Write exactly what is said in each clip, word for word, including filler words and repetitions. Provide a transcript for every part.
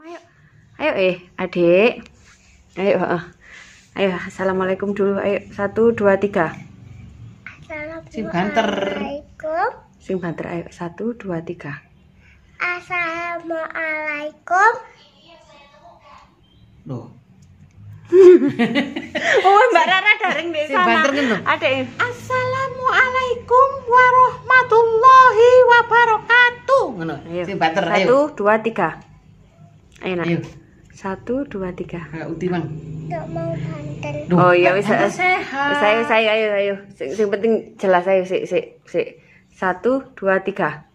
Ayo, ayo eh, adik. Ayo, uh. ayo, assalamualaikum dulu. Ayo, satu, dua, tiga. Sing banter. Sing banter. Ayo, satu, dua, tiga. Assalamualaikum. Loh. Oh, Mbak Rara daring di sana. Sing banter gitu. Adik. Assalamualaikum warahmatullahi wabarakatuh. Ngono. Ayo. Sing banter. Ayo. Satu, dua, tiga. Ayo, nak. Ayo. Satu, dua, tiga. Ayo, uti mang. Nggak mau banter. Oh iya, bisa. Saya, saya, ayo, ayo. Yang penting jelas, ayo, si, si, si. Satu, dua, tiga.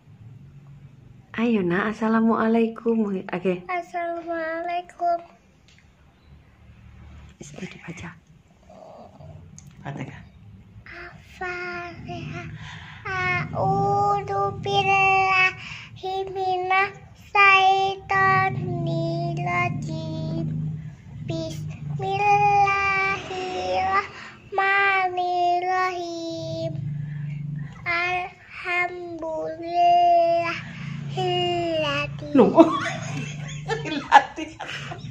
Ayo, nak. Assalamualaikum. Oke. Okay. Assalamualaikum. Bisa dibaca. Fatihah. Fatihah. A'udzu billahi minas syaitonir rajim. Bismillahirrahmanirrahim. Alhamdulillahilladzi. Loh. Hilati.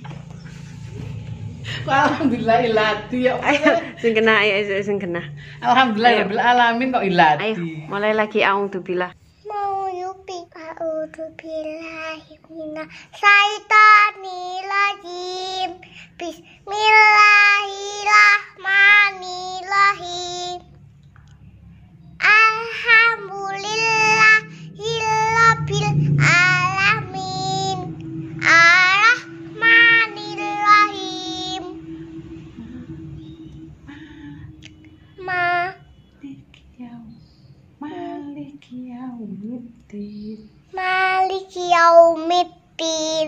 Alhamdulillah ilati ya. Ayo, sing kena, ayo sing kena. Alhamdulillah rabbil alamin kok ilati. Ayo, mulai lagi a'udzubillah. Mau yupi a'udzubillahi minas syaitonir rajim. Bismillahirrahmanirrahim. Alhamdulillahirabbil alamin. Arrahmanirrahim. Maliki yaumiddin. Maliki yaumiddin.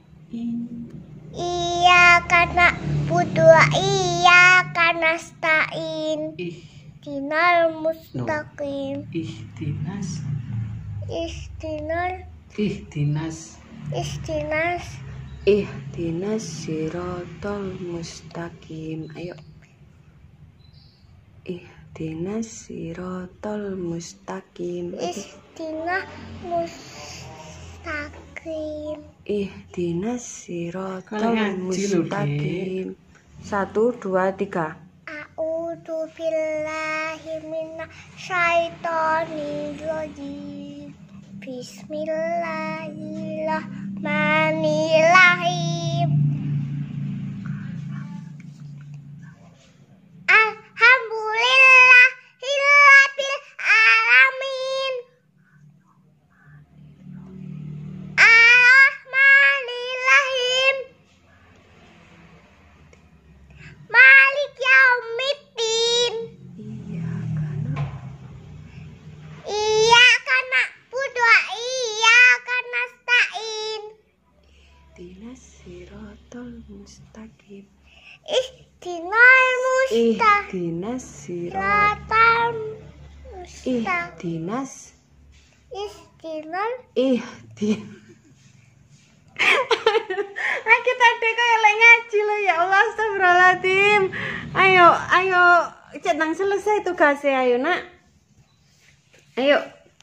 Iyyaka na'budu wa iyyaka nasta'in. Ihdinal mustaqim. Ihdinas. Ihdinal. Ihdinas. Ihdinas. Ihdinas siratal mustaqim. Ayo. Ihdinas siratal mustaqim. Ihdinas mustaqim. Ihdinas siratal mustaqim. Satu, dua, tiga. A'udzu billahi minas syaitonir rajim. Bismillahirrahmanirrahim. Alhamdulillahirabbil alamin. Arrahmanirrahim. Malik yaumiddin. Iyyaka na'budu wa iyyaka nasta'in. Ihdinas siratal mustaqim. Ihdinal mustaqim. Ihdinas siratal mustaqim. Ihdinas. Ihdinal. Ihdin. Lagi tadi kayak lagi ngaji lo ya Allah, astagfirullahaladzim. Ayo, ayo, cetan selesai tugasnya, ayo nak. Ayo.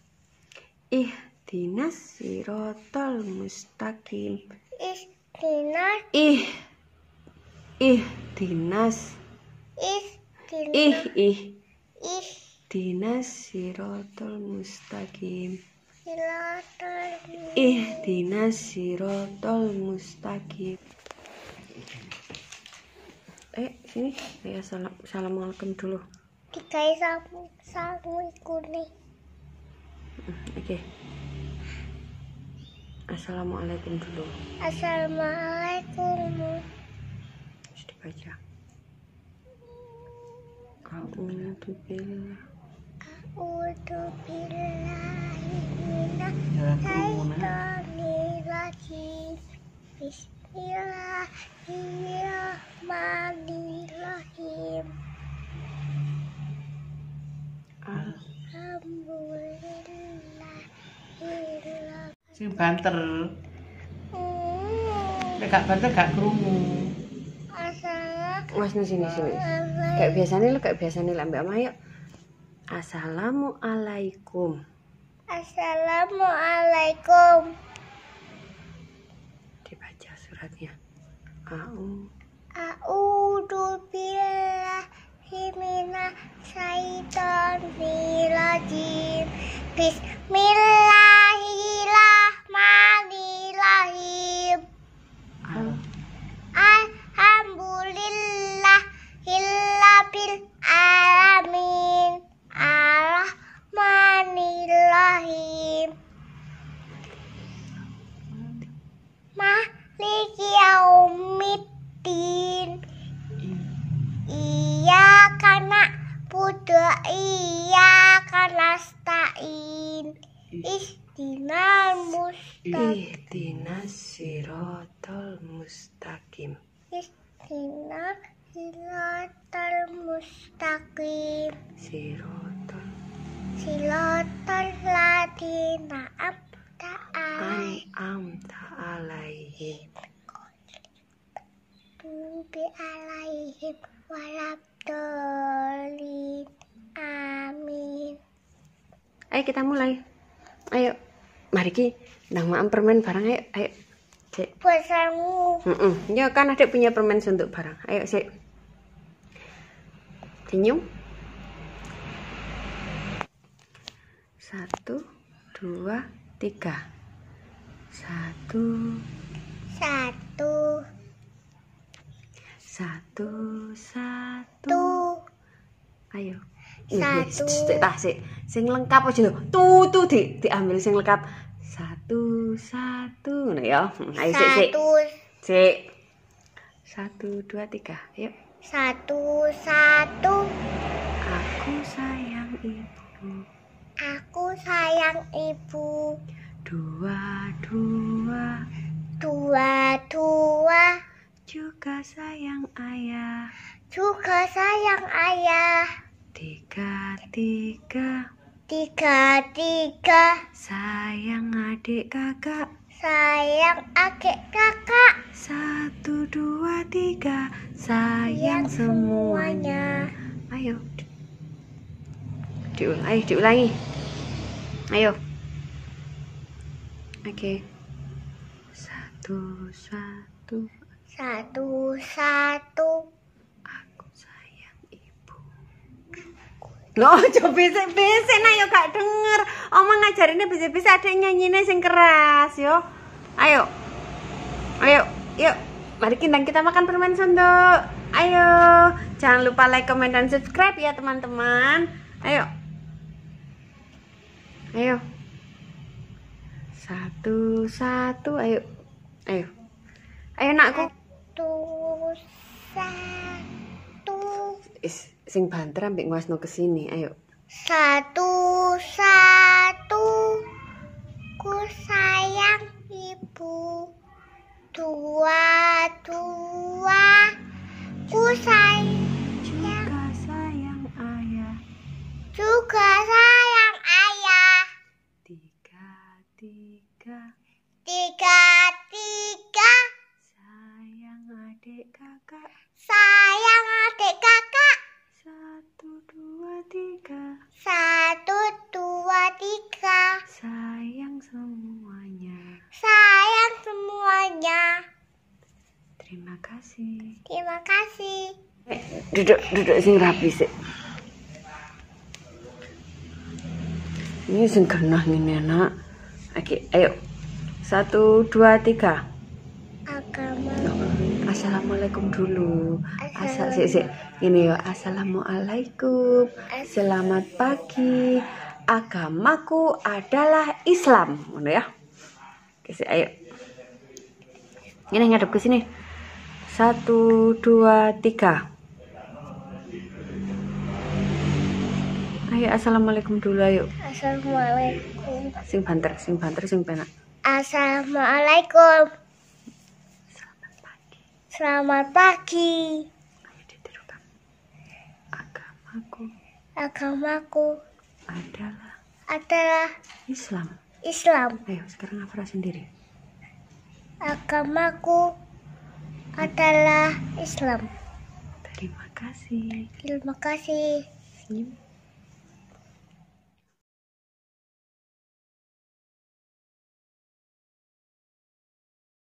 Ihdinas siratal mustaqim. Ihdinas. Ih. Ihdinas. Ihdinas. Ih, ih. Ihdinas siratal mustaqim. siratal Ihdinas siratal mustaqim. Eh, sini. Ya, salam, assalamualaikum dulu. Dikai samu samu kuning. Oke. Okay. Assalamualaikum dulu. Assalamualaikum. Harus dibaca. A'udzu billah. A'udzu billahi minas syaitonir rajim. Bismillahirrahmanirrahim. Alhamdulillah. Sing banter. Nek gak banter gak krungu. Asal. Mas di sini sini. Kayak biasanya lo kayak biasanya lah Mbak Maya. Assalamualaikum. Assalamualaikum. Dibaca. beratnya. Au. A'udzu billahi minasyaitonir rajim. Bismillahirrahmanirrahim. Alhamdulillahirabbil alamin. Arrahmanirrahim. Maliki yaumiddin. Iyyaka na'budu wa iyyaka nasta'in. Ihdinal mustaqim. Ihdinas siratal mustaqim. Ihdinas siratal mustaqim. Siratal Siratal ladzina an'amta alaihim. an'amta alaihim. Bi alaihim waladhdallin. Amin. Ayo kita mulai. Ayo. Mari ki ndang maem permen barang ayo. Ayo. Sik. Puasamu. Heeh. Ya kan Adik punya permen suntuk barang. Ayo sik. Senyum. Satu, dua, tiga. Satu, Satu. satu, satu. Tuh. Ayo. Satu. Sik tah sik. Sing lengkap aja lho. Tuh tuh di diambil sing lengkap. Satu, satu. Nah ya. Ayo sik sik. Satu. Sik. Satu, dua, tiga. Ayo. Satu. Satu. Aku sayang ibu. Aku sayang ibu. Dua, dua. Dua. Dua. Juga sayang ayah. Juga sayang ayah. Tiga, tiga. Tiga. Tiga. Sayang adik kakak. Sayang adik kakak. Satu, dua, tiga. Sayang semuanya. Ayo. Diulang, ayo diulangi. Ayo. Oke. Satu, satu. Satu. Satu. Aku sayang ibu. Loh, coba bisik-bisik nah yo gak denger. Omong ngajarinnya bisik-bisik adek nyanyine sing keras yo. Ayo. Ayo, yuk. Mari kita kita makan permen sunduk. Ayo. Jangan lupa like, comment, dan subscribe ya teman-teman. Ayo. Ayo. Satu, satu, ayo. Ayo. Ayo nakku. Satu. Satu. Is, sing banter ambek nguasno kesini, ayo. Satu. Satu. Ku sayang ibu. Dua. Dua. Ku sayang. Juga sayang ayah. Juga sayang ayah. Tiga, tiga. Tiga. Tiga. Sayang adik kakak. Sayang adik kakak. Satu, dua, tiga. Satu. Dua. Tiga. Sayang semuanya. Sayang semuanya. Terima kasih. Terima kasih. Eh, duduk, duduk sing rapi sih. Ini sing genah ngene anak. Oke, ayo. Satu, dua, tiga. Agama. Assalamualaikum dulu. Asal Assalamualaikum. sik sik. Ini ya. Assalamualaikum. Selamat pagi. Agamaku adalah Islam. Ngono ya. Oke, sik, ayo. Ini ngadep ke sini. Satu, dua, tiga. Ayo, assalamualaikum dulu, ayo. Assalamualaikum. Sing banter, sing banter, sing penak. Assalamualaikum. Selamat pagi. Selamat pagi. Ayo ditirukan. Agamaku Agamaku adalah adalah Islam. Islam. Ayo, sekarang hafal sendiri. Agamaku adalah Islam. Terima kasih. Terima kasih. Senyum.